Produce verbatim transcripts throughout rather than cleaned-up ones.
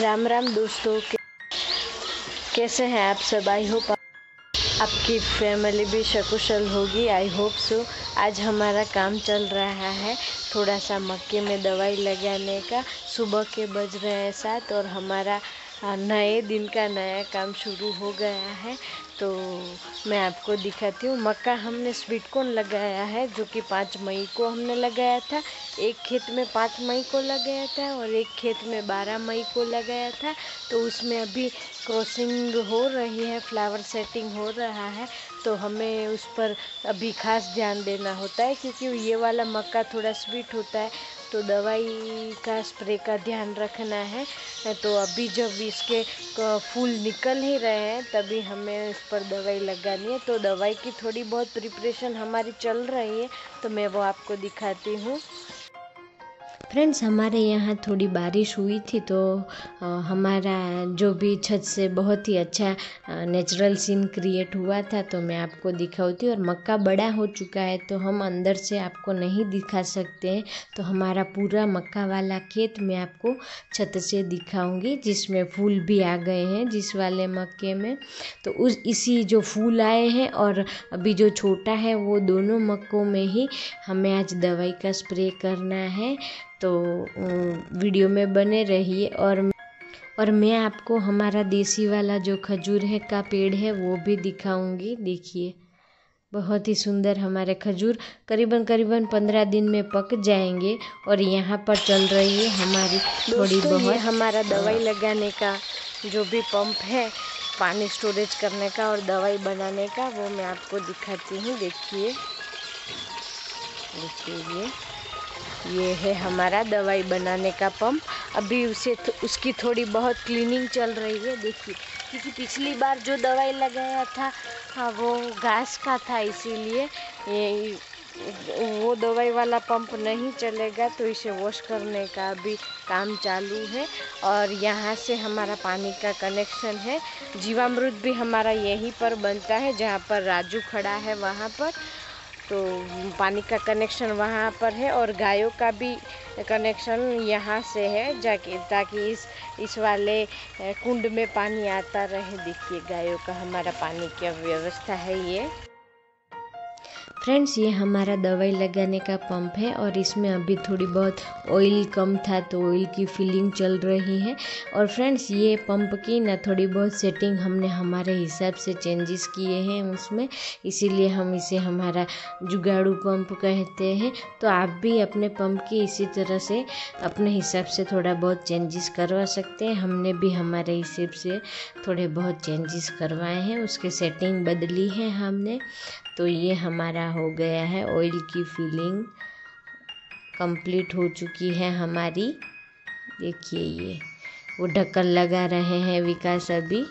राम राम दोस्तों, कैसे हैं आप सब। आई होप आपकी फैमिली भी सकुशल होगी। I hope so. आज हमारा काम चल रहा है थोड़ा सा मक्के में दवाई लगाने का। सुबह के बज रहे हैं सात और हमारा नए दिन का नया काम शुरू हो गया है। तो मैं आपको दिखाती हूँ। मक्का हमने स्वीट कॉर्न लगाया है जो कि पाँच मई को हमने लगाया था। एक खेत में पाँच मई को लगाया था और एक खेत में बारह मई को लगाया था। तो उसमें अभी क्रॉसिंग हो रही है, फ्लावर सेटिंग हो रहा है। तो हमें उस पर अभी खास ध्यान देना होता है क्योंकि ये वाला मक्का थोड़ा स्वीट होता है। तो दवाई का स्प्रे का ध्यान रखना है। तो अभी जब इसके फूल निकल ही रहे हैं तभी हमें इस पर दवाई लगानी है। तो दवाई की थोड़ी बहुत प्रिपरेशन हमारी चल रही है, तो मैं वो आपको दिखाती हूँ। फ्रेंड्स, हमारे यहाँ थोड़ी बारिश हुई थी तो आ, हमारा जो भी छत से बहुत ही अच्छा नेचुरल सीन क्रिएट हुआ था, तो मैं आपको दिखाती हूँ। और मक्का बड़ा हो चुका है तो हम अंदर से आपको नहीं दिखा सकते हैं। तो हमारा पूरा मक्का वाला खेत मैं आपको छत से दिखाऊंगी, जिसमें फूल भी आ गए हैं जिस वाले मक्के में। तो उस इसी जो फूल आए हैं और अभी जो छोटा है वो दोनों मक्कों में ही हमें आज दवाई का स्प्रे करना है। तो वीडियो में बने रहिए। और और मैं आपको हमारा देसी वाला जो खजूर है का पेड़ है वो भी दिखाऊंगी। देखिए, बहुत ही सुंदर हमारे खजूर करीबन करीबन पंद्रह दिन में पक जाएंगे। और यहाँ पर चल रही है हमारी थोड़ी बहुत ये हमारा दवाई लगाने का जो भी पंप है, पानी स्टोरेज करने का और दवाई बनाने का, वो मैं आपको दिखाती हूँ। देखिए देखिए ये ये है हमारा दवाई बनाने का पंप। अभी उसे उसकी थोड़ी बहुत क्लीनिंग चल रही है। देखिए, क्योंकि पिछली बार जो दवाई लगाया था हाँ, वो घास का था, इसीलिए ये वो दवाई वाला पंप नहीं चलेगा। तो इसे वॉश करने का अभी काम चालू है। और यहाँ से हमारा पानी का कनेक्शन है। जीवामृत भी हमारा यहीं पर बनता है जहाँ पर राजू खड़ा है वहाँ पर। तो पानी का कनेक्शन वहाँ पर है और गायों का भी कनेक्शन यहाँ से है, जाके ताकि इस इस वाले कुंड में पानी आता रहे। देखिए, गायों का हमारा पानी की व्यवस्था है ये। फ्रेंड्स, ये हमारा दवाई लगाने का पंप है और इसमें अभी थोड़ी बहुत ऑयल कम था तो ऑयल की फिलिंग चल रही है। और फ्रेंड्स, ये पंप की ना थोड़ी बहुत सेटिंग हमने हमारे हिसाब से चेंजेस किए हैं उसमें, इसीलिए हम इसे हमारा जुगाड़ू पंप कहते हैं। तो आप भी अपने पंप की इसी तरह से अपने हिसाब से थोड़ा बहुत चेंजेस करवा सकते हैं। हमने भी हमारे हिसाब से थोड़े बहुत चेंजेस करवाए हैं, उसके सेटिंग बदली है हमने। तो ये हमारा हो गया है, ऑयल की फिलिंग कंप्लीट हो चुकी है हमारी। देखिए, ये वो ढक्कन लगा रहे हैं विकास अभी।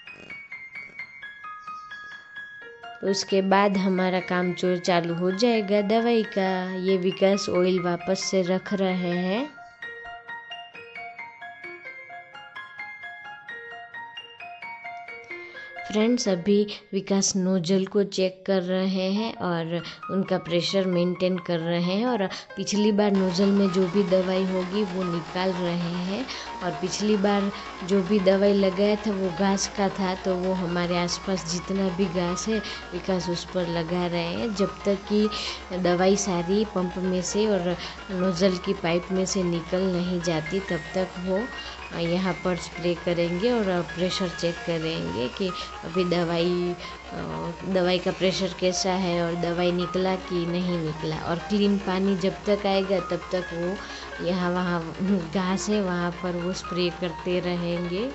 उसके बाद हमारा काम जो चालू हो जाएगा दवाई का। ये विकास ऑयल वापस से रख रहे हैं। फ्रेंड्स, अभी विकास नोजल को चेक कर रहे हैं और उनका प्रेशर मेंटेन कर रहे हैं। और पिछली बार नोजल में जो भी दवाई होगी वो निकाल रहे हैं। और पिछली बार जो भी दवाई लगाया था वो घास का था, तो वो हमारे आसपास जितना भी घास है विकास उस पर लगा रहे हैं। जब तक कि दवाई सारी पंप में से और नोजल की पाइप में से निकल नहीं जाती तब तक वो यहाँ पर स्प्रे करेंगे और प्रेशर चेक करेंगे कि अभी दवाई दवाई का प्रेशर कैसा है और दवाई निकला कि नहीं निकला। और क्लीन पानी जब तक आएगा तब तक वो यहाँ वहाँ घास है वहाँ पर वो स्प्रे करते रहेंगे।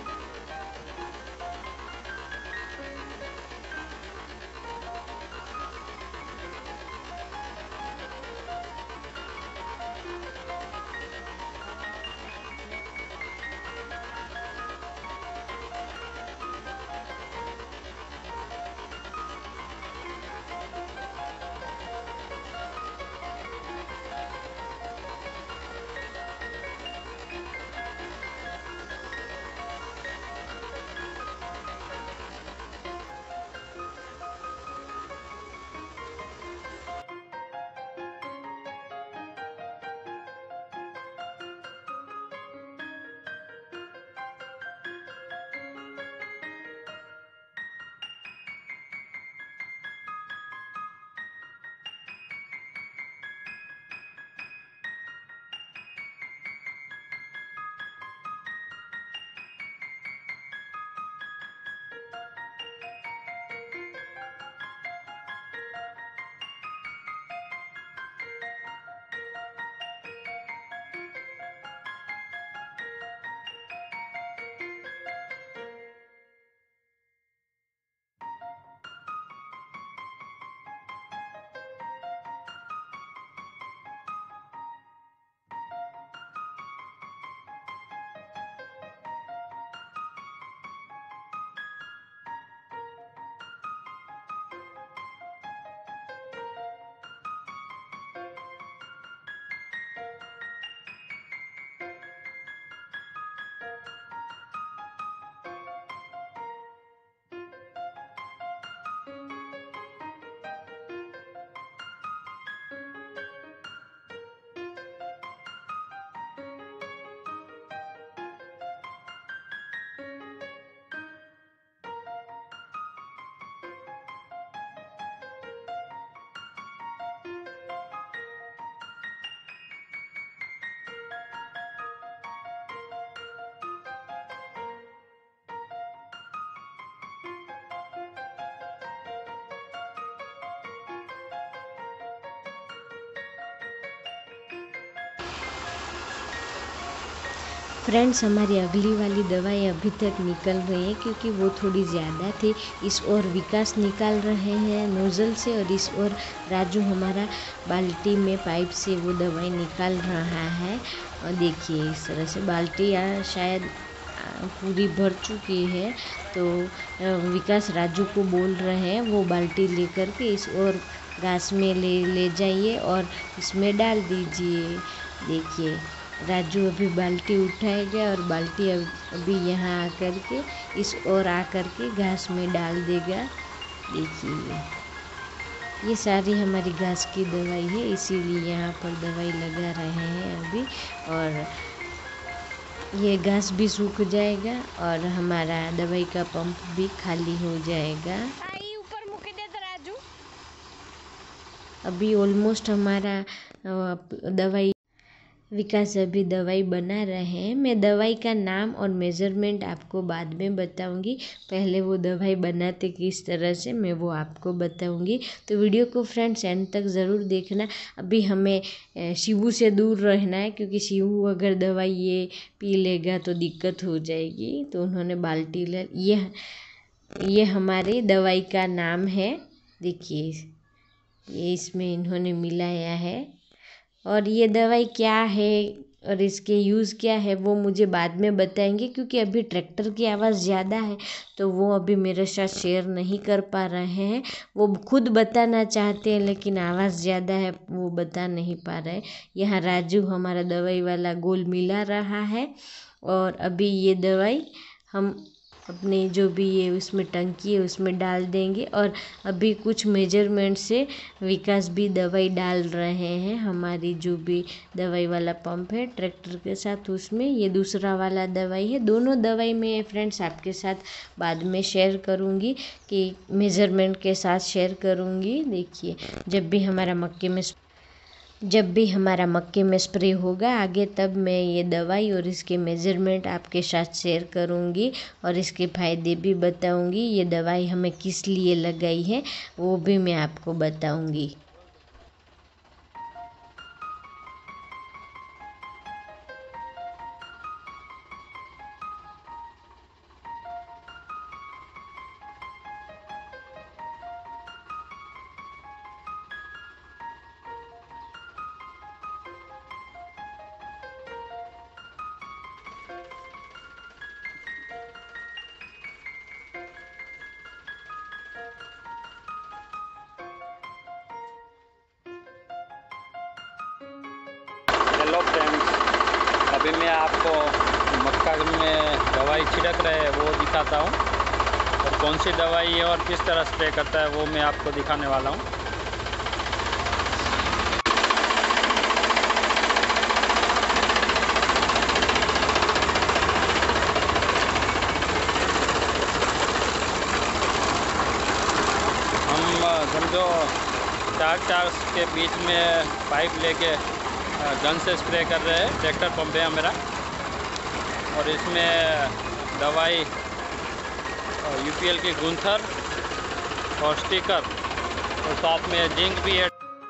फ्रेंड्स, हमारी अगली वाली दवाई अभी तक निकल रही है क्योंकि वो थोड़ी ज़्यादा थी। इस ओर विकास निकाल रहे हैं नोज़ल से और इस ओर राजू हमारा बाल्टी में पाइप से वो दवाई निकाल रहा है। और देखिए इस तरह से बाल्टी शायद पूरी भर चुकी है, तो विकास राजू को बोल रहे हैं वो बाल्टी लेकर के इस ओर घास में ले ले जाइए और इसमें डाल दीजिए। देखिए राजू अभी बाल्टी उठाएगा और बाल्टी अभी यहाँ आकर के इस ओर आकर के घास में डाल देगा। देखिए ये सारी हमारी घास की दवाई है, इसीलिए यहाँ पर दवाई लगा रहे हैं अभी। और ये घास भी सूख जाएगा और हमारा दवाई का पंप भी खाली हो जाएगा। ऊपर मुके दे तो राजू। अभी ऑलमोस्ट हमारा दवाई विकास अभी दवाई बना रहे हैं। मैं दवाई का नाम और मेज़रमेंट आपको बाद में बताऊंगी, पहले वो दवाई बनाते किस तरह से मैं वो आपको बताऊंगी। तो वीडियो को फ्रेंड्स एंड तक ज़रूर देखना। अभी हमें शिवू से दूर रहना है क्योंकि शिवू अगर दवाई ये पी लेगा तो दिक्कत हो जाएगी। तो उन्होंने बाल्टी ले ये ये हमारी दवाई का नाम है। देखिए ये इसमें इन्होंने मिलाया है। और ये दवाई क्या है और इसके यूज़ क्या है वो मुझे बाद में बताएंगे क्योंकि अभी ट्रैक्टर की आवाज़ ज़्यादा है तो वो अभी मेरे साथ शेयर नहीं कर पा रहे हैं। वो खुद बताना चाहते हैं लेकिन आवाज़ ज़्यादा है, वो बता नहीं पा रहे। यहाँ राजू हमारा दवाई वाला गोल मिला रहा है और अभी ये दवाई हम अपने जो भी ये उसमें टंकी है उसमें डाल देंगे। और अभी कुछ मेजरमेंट से विकास भी दवाई डाल रहे हैं। हमारी जो भी दवाई वाला पंप है ट्रैक्टर के साथ उसमें ये दूसरा वाला दवाई है। दोनों दवाई मैं फ्रेंड्स आपके साथ बाद में शेयर करूँगी कि मेजरमेंट के साथ शेयर करूँगी। देखिए जब भी हमारा मक्के में जब भी हमारा मक्के में स्प्रे होगा आगे तब मैं ये दवाई और इसके मेज़रमेंट आपके साथ शेयर करूँगी और इसके फ़ायदे भी बताऊँगी। ये दवाई हमें किस लिए लगाई है वो भी मैं आपको बताऊँगी। हेलो फ्रेंड्स, अभी मैं आपको मक्का में दवाई छिड़क रहे हैं वो दिखाता हूँ और कौन सी दवाई है और किस तरह स्प्रे करता है वो मैं आपको दिखाने वाला हूँ। हम समझो चार चार के बीच में पाइप लेके गन से स्प्रे कर रहे हैं। ट्रैक्टर पंप है मेरा और इसमें दवाई यूपीएल की गुंथर और स्टिकर और साथ में जिंक भी है।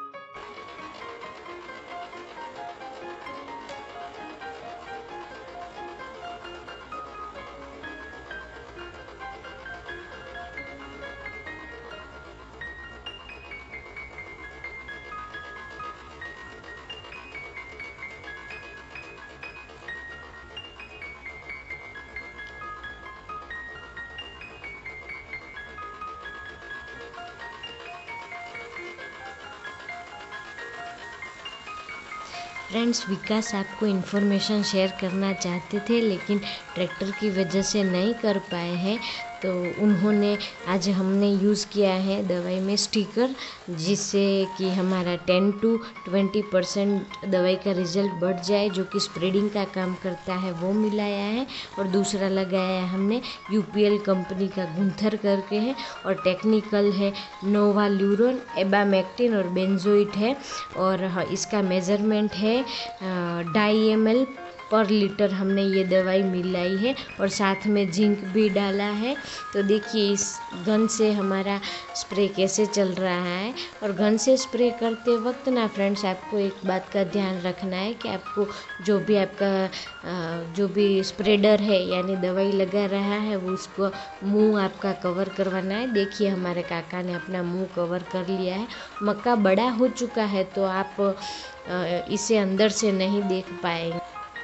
फ्रेंड्स विकास आपको इन्फॉर्मेशन शेयर करना चाहते थे लेकिन ट्रैक्टर की वजह से नहीं कर पाए हैं, तो उन्होंने आज हमने यूज़ किया है दवाई में स्टिकर, जिससे कि हमारा टेन टू ट्वेंटी परसेंट दवाई का रिज़ल्ट बढ़ जाए, जो कि स्प्रेडिंग का काम करता है वो मिलाया है। और दूसरा लगाया है हमने यूपीएल कंपनी का गुंथर करके है और टेक्निकल है नोवाल्यूरोन, एबामेक्टिन और बेंजोइट है। और इसका मेज़रमेंट है ढाई एम एल पर लीटर हमने ये दवाई मिलाई है और साथ में जिंक भी डाला है। तो देखिए इस गन से हमारा स्प्रे कैसे चल रहा है। और गन से स्प्रे करते वक्त ना फ्रेंड्स आपको एक बात का ध्यान रखना है कि आपको जो भी आपका जो भी स्प्रेडर है यानी दवाई लगा रहा है वो उसको मुंह आपका कवर करवाना है। देखिए हमारे काका ने अपना मुंह कवर कर लिया है। मक्का बड़ा हो चुका है तो आप इसे अंदर से नहीं देख पाएंगे।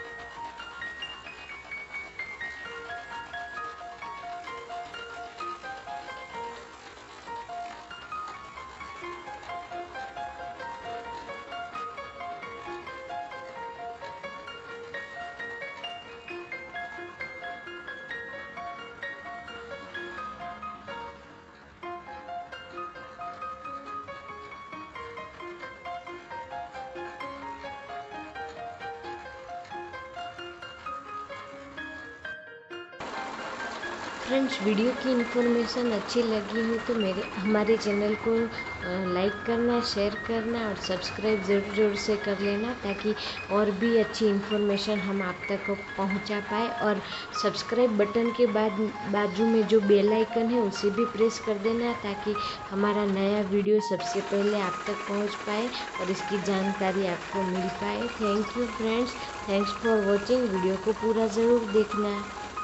फ्रेंड्स वीडियो की इन्फॉर्मेशन अच्छी लगी हो तो मेरे हमारे चैनल को लाइक करना, शेयर करना और सब्सक्राइब ज़रूर ज़रूर से कर लेना ताकि और भी अच्छी इन्फॉर्मेशन हम आप तक पहुंचा पाए। और सब्सक्राइब बटन के बाद बाजू में जो बेल आइकन है उसे भी प्रेस कर देना ताकि हमारा नया वीडियो सबसे पहले आप तक पहुंच पाए और इसकी जानकारी आपको मिल पाए। Thank you friends, thanks for watching. Video को पूरा ज़रूर देखना।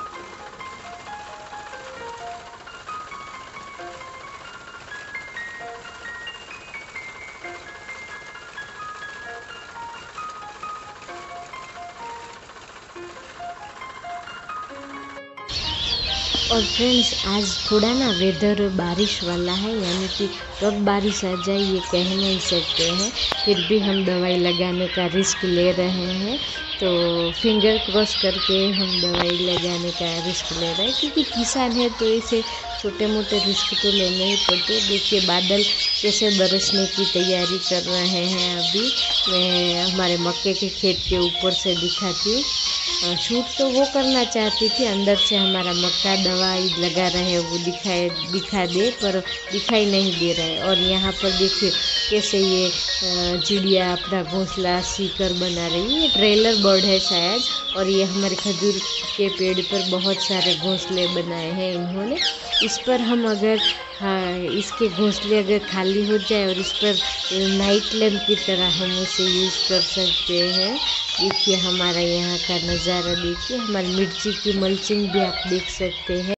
और फ्रेंड्स आज थोड़ा ना वेदर बारिश वाला है यानी कि कब बारिश आ जाए ये कह नहीं सकते हैं, फिर भी हम दवाई लगाने का रिस्क ले रहे हैं। तो फिंगर क्रॉस करके हम दवाई लगाने का रिस्क ले रहे हैं क्योंकि किसान है तो इसे छोटे मोटे रिस्क तो लेने ही पड़ते। देखिए बादल कैसे बरसने की तैयारी कर रहे हैं। अभी मैं हमारे मक्के के खेत के ऊपर से दिखाती हूँ। शूट तो वो करना चाहती थी, अंदर से हमारा मक्का दवाई लगा रहे वो दिखाए दिखा दे पर दिखाई नहीं दे रहा है। और यहाँ पर देखिए कैसे ये चिड़िया अपना घोंसला सीकर बना रही है। ये ट्रेलर बर्ड है शायद। और ये हमारे खजूर के पेड़ पर बहुत सारे घोंसले बनाए हैं इन्होंने। इस पर हम अगर हाँ इसके घोंसले अगर खाली हो जाए और इस पर नाइट लैम्प की तरह हम उसे यूज़ कर सकते हैं। देखिए हमारा यहाँ का नज़ारा देखिए। हमारी मिर्ची की मल्चिंग भी आप देख सकते हैं।